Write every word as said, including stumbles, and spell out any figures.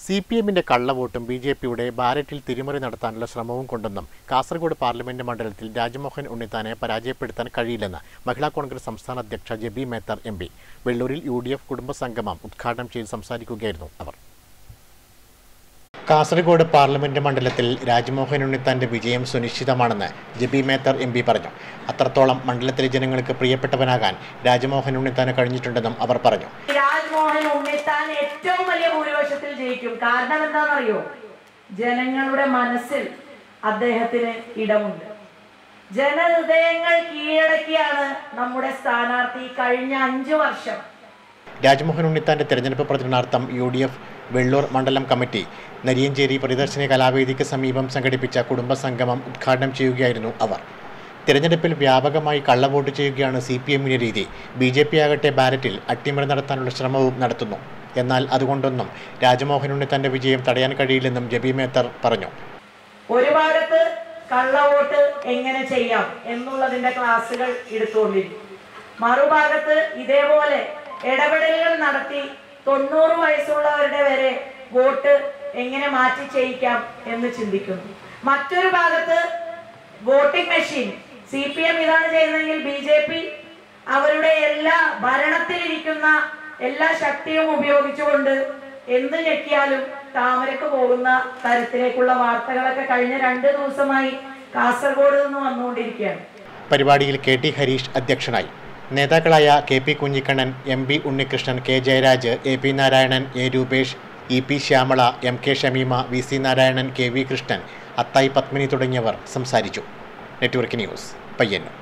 C P എമ്മിന്റെ കള്ളവോട്ടും B J പിയുടെ ബാലറ്റിൽ തിരിമറി നടത്താനുള്ള ശ്രമവും കൊണ്ടെന്നും കാസർഗോഡ് പാർലമെന്റ് മണ്ഡലത്തിൽ രാജ്മോഹൻ ഉണ്ണിത്താനെ പരാജയപ്പെടുത്താൻ കഴിയില്ലെന്ന് മഹിളാ കോൺഗ്രസ് സംസ്ഥാന അധ്യക്ഷ ജെബി മേത്തർ എം പി വെള്ളൂരിൽ യു ഡി എഫ് കുടുംബസംഗമം ഉദ്ഘാടനം ചെയ്ത് സംസാരിക്കുകയായിരുന്നു അവർ. കാസർഗോഡ് പാർലമെന്റ് മണ്ഡലത്തിൽ രാജ്മോഹൻ ഉണ്ണിത്താന്റെ വിജയം സുനിശ്ചിതമാണെന്ന് ജെബി മേത്തർ എം പി പറഞ്ഞു. അത്രത്തോളം മണ്ഡലത്തിലെ ജനങ്ങൾക്ക് പ്രിയപ്പെട്ടവനാകാൻ രാജ്മോഹൻ ഉണ്ണിത്താന് കഴിഞ്ഞിട്ടുണ്ടെന്നും അവർ പറഞ്ഞു. രാജ്മോഹൻ ഉണ്ണിത്താൻ ഏറ്റവും വലിയ ഭൂരിപക്ഷത്തിൽ ജയിക്കും. കാരണം എന്താണെന്നറിയോ? ജനങ്ങളുടെ മനസ്സിൽ അദ്ദേഹത്തിന് ഇടമുണ്ട്. ജനഹൃദയങ്ങൾ കീഴടക്കിയാണ് നമ്മുടെ സ്ഥാനാർത്ഥി കഴിഞ്ഞ അഞ്ചു വർഷം. രാജ്മോഹൻ ഉണ്ണിത്താന്റെ തെരഞ്ഞെടുപ്പ് പ്രചരണാർത്ഥം യു ഡി എഫ് വെള്ളൂർ മണ്ഡലം കമ്മിറ്റി നരിയഞ്ചേരി പരിദർശന കലാവേദിക്ക് സമീപം സംഘടിപ്പിച്ച കുടുംബസംഗമം ഉദ്ഘാടനം ചെയ്യുകയായിരുന്നു അവർ. തിരഞ്ഞെടുപ്പിൽ വ്യാപകമായി കള്ളവോട്ട് ചെയ്യുകയാണ് സി പി എമ്മിന്റെ രീതി. ബി ജെ പി ആകട്ടെ ബാലറ്റിൽ അട്ടിമറി നടത്താനുള്ള ശ്രമവും നടത്തുന്നു. എന്നാൽ അതുകൊണ്ടൊന്നും രാജ്മോഹൻ ഉണ്ണിത്താന്റെ വിജയം തടയാൻ കഴിയില്ലെന്നും ജെബി മേത്തർ പറഞ്ഞു. ഒരു ഭാഗത്ത് കള്ളവോട്ട് എങ്ങനെ ചെയ്യാം എന്നുള്ളതിന്റെ ക്ലാസുകൾ എടുത്തുകൊണ്ടിരിക്കും. മറുഭാഗത്ത് ഇതേപോലെ ഇടപെടലുകൾ നടത്തി തൊണ്ണൂറ് വയസ്സുള്ളവരുടെ വരെ വോട്ട് എങ്ങനെ മാറ്റി ചെയ്യിക്കാം എന്ന് ചിന്തിക്കുന്നു. മറ്റൊരു ഭാഗത്ത് voting machine C P M ഇതാണ് ചെയ്യുന്നതെങ്കിൽ ബി ജെ പി അവരുടെ എല്ലാ ഭരണത്തിലിരിക്കുന്ന എല്ലാ ശക്തിയും ഉപയോഗിച്ചുകൊണ്ട് എന്ത് ഞെക്കിയാലും താമരക്ക് പോകുന്ന തരത്തിലേക്കുള്ള വാർത്തകളൊക്കെ കഴിഞ്ഞ രണ്ട് ദിവസമായി കാസർഗോഡ് നിന്ന് വന്നുകൊണ്ടിരിക്കുകയാണ്. പരിപാടിയിൽ കെ ടി ഹരീഷ് അധ്യക്ഷനായി. നേതാക്കളായ K P Kunhikannan, M B Unnikrishnan, K Jayaraj, A P Narayanan, A Rupesh, E P Shyamala, M K Shameema, V C Narayanan, K V Krishnan, Athayi Padmini തുടങ്ങിയവർ സംസാരിച്ചു. Network news, Payyanur.